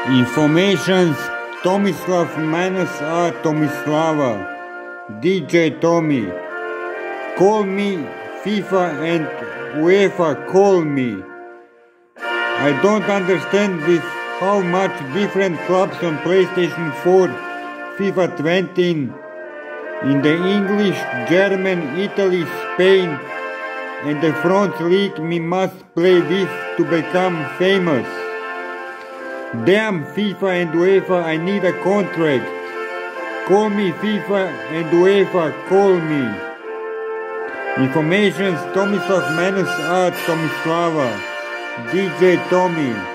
Informations Tomislav-a Tomislava, DjTommy. Call me, FIFA and UEFA call me. I don't understand with how much different clubs on PlayStation 4, FIFA 20 in the English, German, Italy, Spain and the France League me must play with to become famous. Damn FIFA and UEFA, I need a contract. Call me FIFA and UEFA, call me. Informations Tomislav-a Tomislava, DjTommy.